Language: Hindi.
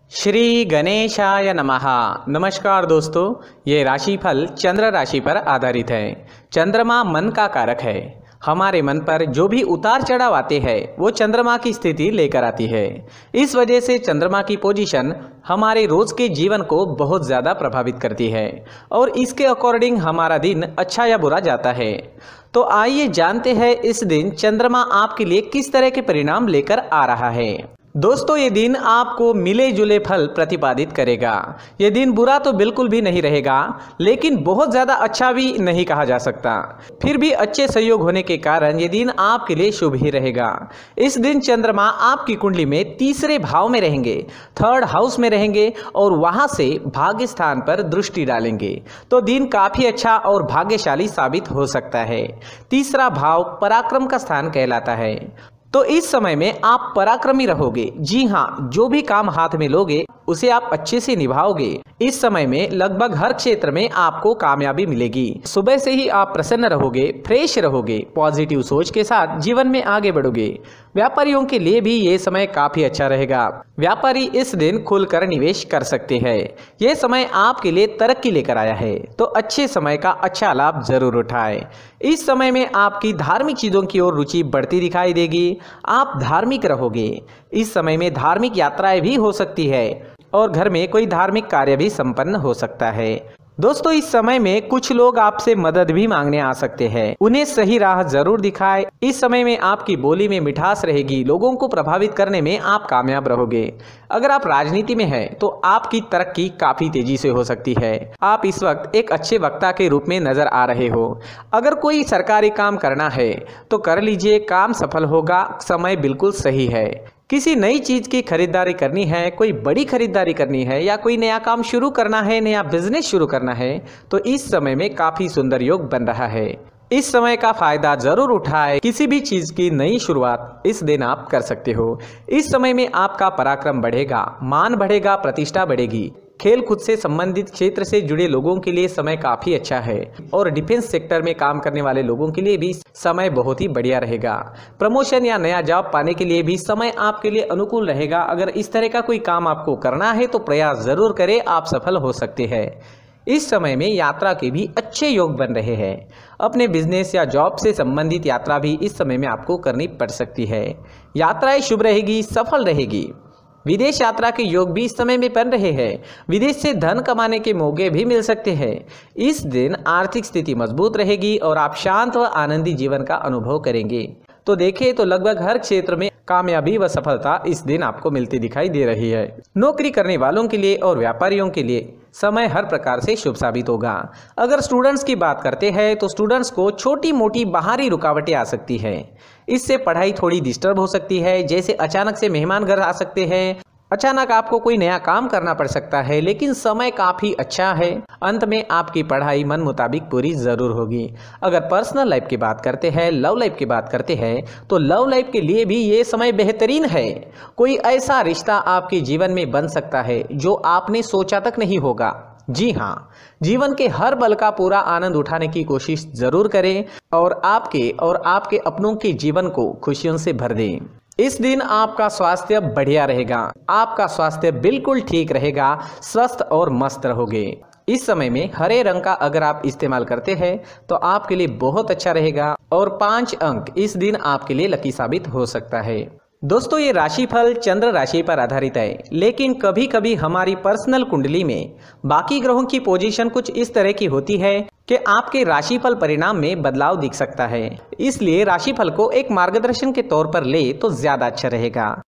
श्री गणेशाय नमः। नमस्कार दोस्तों, ये राशिफल चंद्र राशि पर आधारित है। चंद्रमा मन का कारक है। हमारे मन पर जो भी उतार चढ़ाव आते हैं वो चंद्रमा की स्थिति लेकर आती है। इस वजह से चंद्रमा की पोजीशन हमारे रोज के जीवन को बहुत ज़्यादा प्रभावित करती है और इसके अकॉर्डिंग हमारा दिन अच्छा या बुरा जाता है। तो आइए जानते हैं इस दिन चंद्रमा आपके लिए किस तरह के परिणाम लेकर आ रहा है। दोस्तों, ये दिन आपको मिले जुले फल प्रतिपादित करेगा। ये दिन बुरा तो बिल्कुल भी नहीं रहेगा, लेकिन बहुत ज़्यादा अच्छा भी नहीं कहा जा सकता। फिर भी अच्छे संयोग होने के कारण ये दिन आपके लिए शुभ ही रहेगा। इस दिन चंद्रमा आपकी कुंडली में तीसरे भाव में रहेंगे, थर्ड हाउस में रहेंगे और वहाँ से भाग्य स्थान पर दृष्टि डालेंगे। तो दिन काफ़ी अच्छा और भाग्यशाली साबित हो सकता है। तीसरा भाव पराक्रम का स्थान कहलाता है। तो इस समय में आप पराक्रमी रहोगे। जी हाँ, जो भी काम हाथ में लोगे उसे आप अच्छे से निभाओगे। इस समय में लगभग हर क्षेत्र में आपको कामयाबी मिलेगी। सुबह से ही आप प्रसन्न रहोगे, फ्रेश रहोगे, पॉजिटिव सोच के साथ जीवन में आगे बढ़ोगे। व्यापारियों के लिए भी ये समय काफी अच्छा रहेगा। व्यापारी इस दिन खुलकर निवेश कर सकते हैं। ये समय आपके लिए तरक्की लेकर आया है, तो अच्छे समय का अच्छा लाभ जरूर उठाएं। इस समय में आपकी धार्मिक चीजों की ओर रुचि बढ़ती दिखाई देगी। आप धार्मिक रहोगे। इस समय में धार्मिक यात्राएं भी हो सकती है और घर में कोई धार्मिक कार्य भी संपन्न हो सकता है। दोस्तों, इस समय में कुछ लोग आपसे मदद भी मांगने आ सकते हैं। उन्हें सही राह जरूर दिखाएं। इस समय में आपकी बोली में मिठास रहेगी। लोगों को प्रभावित करने में आप कामयाब रहोगे। अगर आप राजनीति में हैं तो आपकी तरक्की काफी तेजी से हो सकती है। आप इस वक्त एक अच्छे वक्ता के रूप में नजर आ रहे हो। अगर कोई सरकारी काम करना है तो कर लीजिए, काम सफल होगा। समय बिल्कुल सही है। किसी नई चीज की खरीदारी करनी है, कोई बड़ी खरीदारी करनी है या कोई नया काम शुरू करना है, नया बिजनेस शुरू करना है, तो इस समय में काफी सुंदर योग बन रहा है। इस समय का फायदा जरूर उठाएं। किसी भी चीज की नई शुरुआत इस दिन आप कर सकते हो। इस समय में आपका पराक्रम बढ़ेगा, मान बढ़ेगा, प्रतिष्ठा बढ़ेगी। खेल कूद से संबंधित क्षेत्र से जुड़े लोगों के लिए समय काफी अच्छा है और डिफेंस सेक्टर में काम करने वाले लोगों के लिए भी समय बहुत ही बढ़िया रहेगा। प्रमोशन या नया जॉब पाने के लिए भी समय आपके लिए अनुकूल रहेगा। अगर इस तरह का कोई काम आपको करना है तो प्रयास जरूर करें, आप सफल हो सकते हैं। इस समय में यात्रा के भी अच्छे योग बन रहे हैं। अपने बिजनेस या जॉब से संबंधित यात्रा भी इस समय में आपको करनी पड़ सकती है। यात्राएं शुभ रहेगी, सफल रहेगी। विदेश यात्रा के योग भी इस समय में बन रहे हैं। विदेश से धन कमाने के मौके भी मिल सकते हैं। इस दिन आर्थिक स्थिति मजबूत रहेगी और आप शांत व आनंदी जीवन का अनुभव करेंगे। तो देखें तो लगभग हर क्षेत्र में कामयाबी व सफलता इस दिन आपको मिलती दिखाई दे रही है। नौकरी करने वालों के लिए और व्यापारियों के लिए समय हर प्रकार से शुभ साबित होगा। अगर स्टूडेंट्स की बात करते हैं तो स्टूडेंट्स को छोटी मोटी बाहरी रुकावटें आ सकती है। इससे पढ़ाई थोड़ी डिस्टर्ब हो सकती है। जैसे अचानक से मेहमान घर आ सकते हैं, अचानक आपको कोई नया काम करना पड़ सकता है, लेकिन समय काफी अच्छा है। अंत में आपकी पढ़ाई मन मुताबिक पूरी जरूर होगी। अगर पर्सनल लाइफ की बात करते हैं, लव लाइफ की बात करते हैं, तो लव लाइफ के लिए भी ये समय बेहतरीन है। कोई ऐसा रिश्ता आपके जीवन में बन सकता है जो आपने सोचा तक नहीं होगा। जी हाँ, जीवन के हर पल का पूरा आनंद उठाने की कोशिश जरूर करें और आपके अपनों के जीवन को खुशियों से भर दें। इस दिन आपका स्वास्थ्य बढ़िया रहेगा। आपका स्वास्थ्य बिल्कुल ठीक रहेगा, स्वस्थ और मस्त रहोगे। इस समय में हरे रंग का अगर आप इस्तेमाल करते हैं तो आपके लिए बहुत अच्छा रहेगा और 5 अंक इस दिन आपके लिए लकी साबित हो सकता है। दोस्तों, ये राशिफल चंद्र राशि पर आधारित है, लेकिन कभी कभी हमारी पर्सनल कुंडली में बाकी ग्रहों की पोजीशन कुछ इस तरह की होती है कि आपके राशिफल परिणाम में बदलाव दिख सकता है। इसलिए राशिफल को एक मार्गदर्शन के तौर पर ले तो ज्यादा अच्छा रहेगा।